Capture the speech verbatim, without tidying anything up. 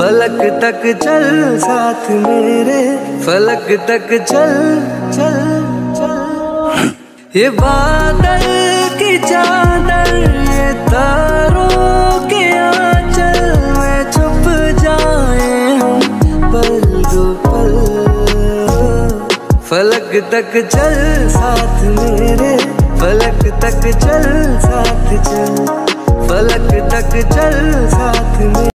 फलक तक चल साथ मेरे, फलक तक चल चल चल। ये बादल की चादर, ये तारों के आंचल में छुप जाए हम पल दो पल। फलक तक चल साथ मेरे, फलक तक चल साथ चल, फलक तक चल साथ मेरे।